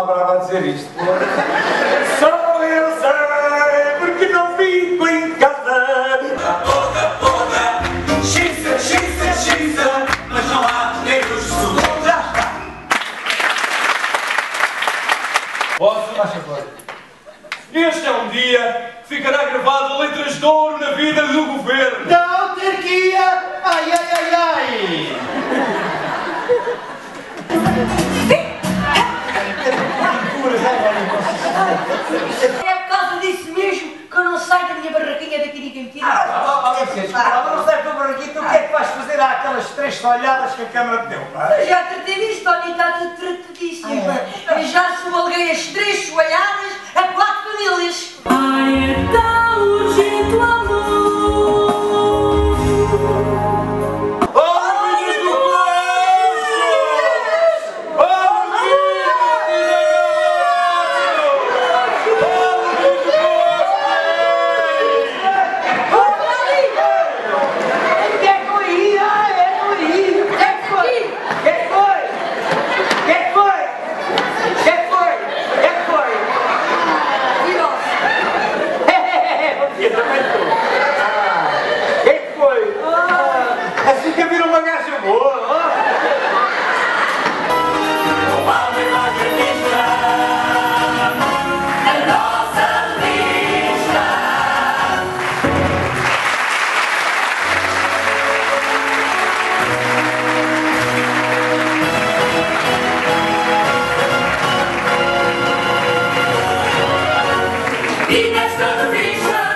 brava a dizer isto. Só eu sei, porque não fico em casa. Toda, xiça, mas não há dinheiro de sul. Já está. Posso, faz favor. Este é um dia que ficará gravado letras de ouro na vida do governo. Da autarquia! Ai, ai, ai, ai! É por causa disso mesmo que eu não saio da minha barraquinha daqui ninguém me tira. Não sei para aqui, tu o que é que vais fazer àquelas 3 folhadas que a Câmara te deu, pá? Eu já tratei disso, Tony, está tudo tratadíssimo. Eu já subalguei as 3 soalhadas a 4 famílias. Ai, é tão urgente o amor. Assim que vira uma gaja boa, ó! O homem magrebista, a nossa lista. E nesta revista